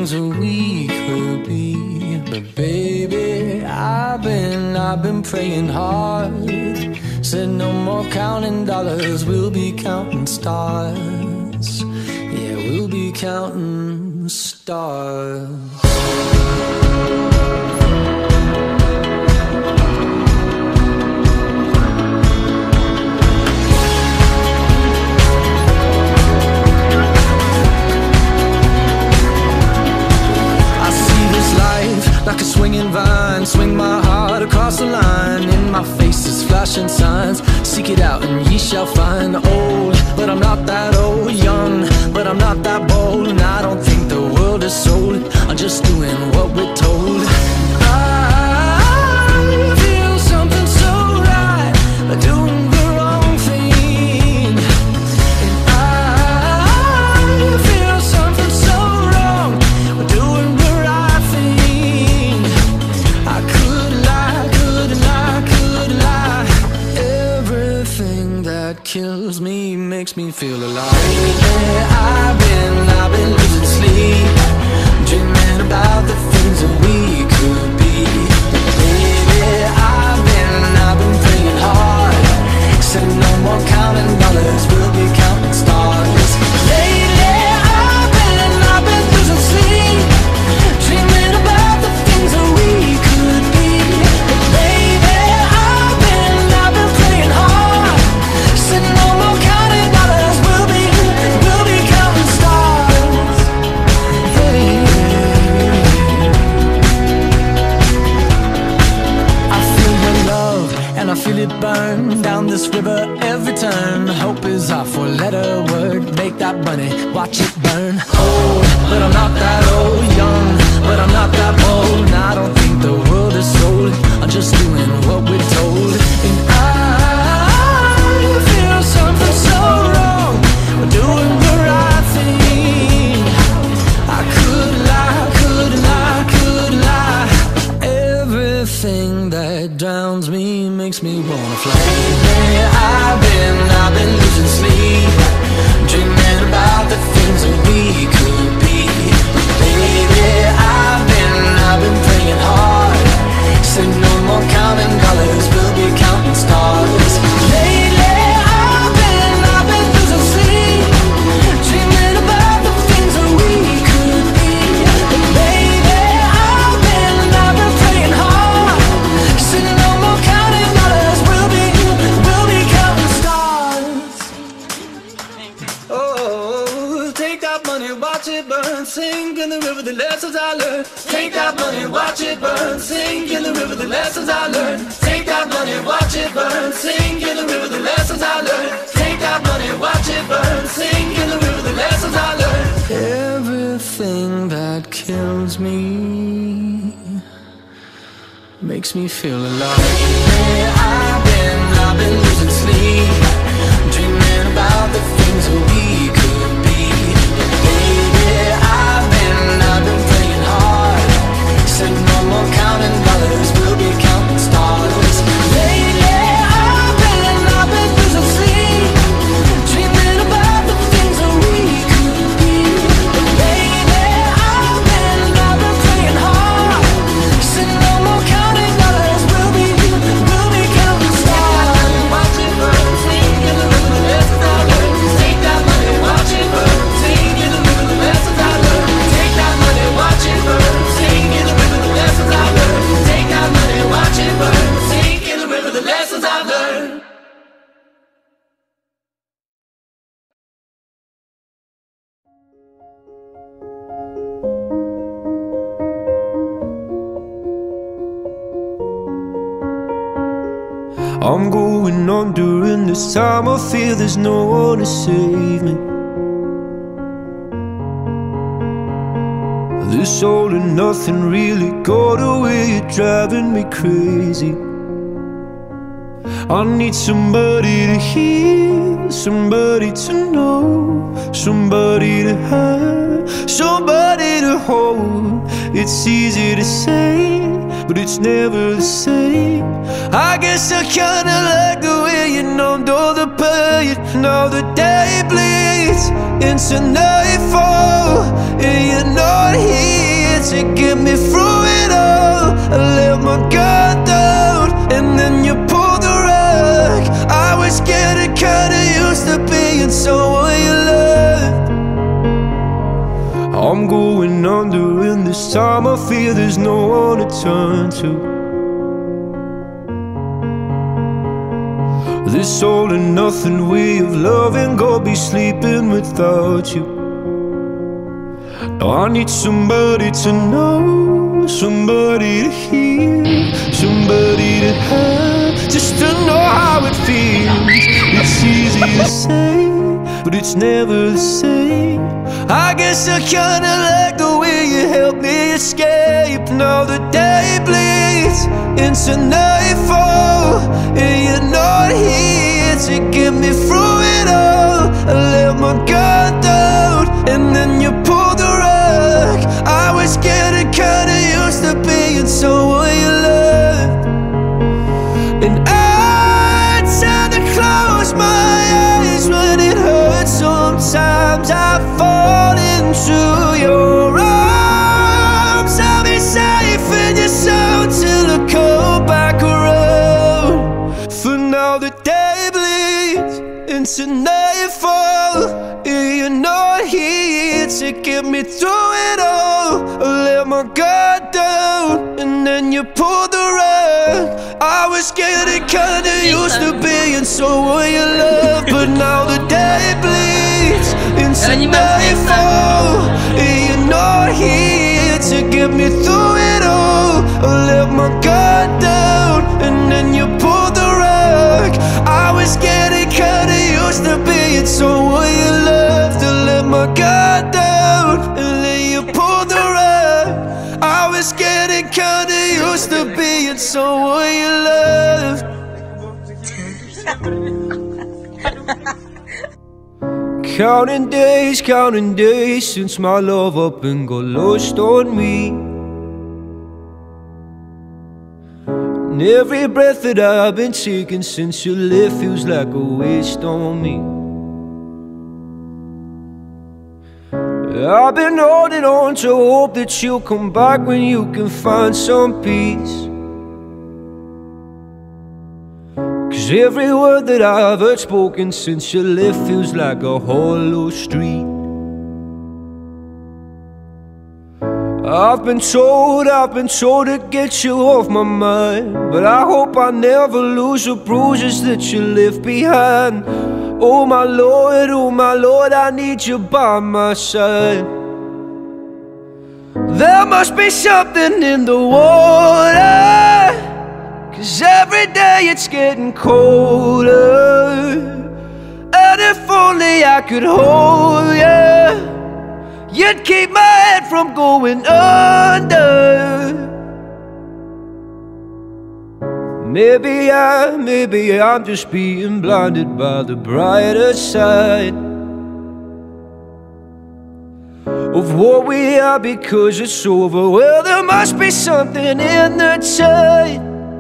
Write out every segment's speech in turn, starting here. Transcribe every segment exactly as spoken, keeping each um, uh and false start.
things that we could be. But baby, I've been, I've been praying hard. Said no more counting dollars, we'll be counting stars. Yeah, we'll be counting stars. Like a swinging vine, swing my heart across the line. In my face is flashing signs. Seek it out and ye shall find. Old, but I'm not that old. Young, but I'm not that bold. And I don't think the world is sold. I'm just doing what we're told. I feel something so right, doing the wrong thing. And I feel something so wrong, doing the right thing. I could lie, could lie, could lie. Everything that kills me makes me feel alive. Yeah, I've been, I've been losing sleep, dreaming about the things that we could be. Baby, I've been, I've been praying hard. Said no more counting dollars, we'll be counting stars. Lately, I've been, I've been losing sleep, dreaming about the things that we could be. Baby, I've been, I've been praying hard. Said no more counting dollars, we'll be, we'll be counting stars. Hey. I feel your love and I feel it burn down this river every turn. Hope is our four-letter word. Make that money, watch it burn. Old, but I'm not that old. Young, but I'm not that bold. And I don't think the world is sold. I'm just doing what we're told. And I feel something so wrong, we're doing the right thing. I could lie, could lie, could lie. Everything that drowns me makes me wanna fly. Yeah, I've been, I've been losing sleep, dreaming about the things that we could be. Baby, I've been, I've been praying hard. Said no more counting dollars, we'll be counting stars. Lately, I've been, I've been losing sleep, dreaming about the things that we could be. Baby, I've been, I've been praying hard. Said no more counting dollars, we'll be, we'll be counting stars. Oh, take that money, watch it burn, sink in the river the lessons I learned. Take that money, watch it burn, sink in the river the lessons I learned. Take that money, watch it burn, sink in the river the lessons I learned. Take that money, watch it burn, sink in the river the lessons I learned. Everything that kills me makes me feel alive. Yeah, I've been, I've been losing sleep, dreaming about the things that we could be. Baby, I've been, I've been praying hard. Said no more counting dollars, we'll be counting stars. Lately, I've been, I've been losing sleep, dreaming about the things that we could be. Baby, I've been, I've been praying hard. Said no more counting dollars, we'll be, we'll be counting stars. Watch it burn, sing in the river the lessons I learned. Take that money, watch it burn, sing in the river the lessons I learned. Take that money, watch it burn, sing in the river the lessons I learned. Take that money, watch it burn, sing in the river the lessons I learned. I'm going on during this time. I feel there's no one to save me. This all and nothing really got away, you're driving me crazy. I need somebody to hear, somebody to know, somebody to have, somebody to hold. It's easy to say, but it's never the same. I guess I kinda like the way you numbed all the the pain. Now the day bleeds into nightfall, and you're not here to get me through it all. I let my guard down, and then you pulled the rug. I was getting kinda used to being someone you loved. I'm going under, and this time I fear there's no one to turn to. This all or nothing way of loving, go be sleeping without you. Now I need somebody to know, somebody to hear, somebody to have, just to know how it feels. It's easy to say, but it's never the same. I guess I kinda like the way you help me escape. Now the day bleeds into nightfall, and you're not here to get me through it all. I let my guard down, and then you pulled the rug. I was getting kinda used to being someone you loved, and I tend to close my eyes when it hurts. Sometimes I fall into your arms. I'll be safe in your soul till I come back around. For now the day bleeds into nightfall, and you're not here to get me through it all. I let my guard down, and then you pulled the rug. I was getting kinda used to being someone you love, but now the day bleeds into nightfall, and you're not here to get me through it all. I let my guard down, and then you pulled the rug. I was getting kinda used to being someone you loved. I let my guard down, and then you pulled the rug. I was getting kinda used to being someone you loved. Counting days, counting days since my love up and got lost on me. And every breath that I've been taking since you left feels like a waste on me. I've been holding on to hope that you'll come back when you can find some peace. Cause every word that I've heard spoken since you left feels like a hollow street. I've been told, I've been told to get you off my mind, but I hope I never lose the bruises that you left behind. Oh my Lord, oh my Lord, I need you by my side. There must be something in the water, cause every day it's getting colder. And if only I could hold you, you'd keep my head from going under. Maybe I, maybe I'm just being blinded by the brighter side of what we are because it's over. Well, there must be something in the tide.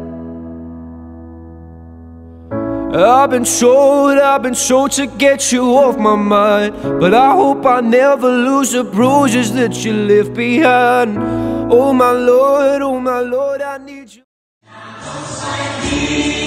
I've been told, I've been told to get you off my mind, but I hope I never lose the bruises that you left behind. Oh my Lord, oh my Lord, I need you.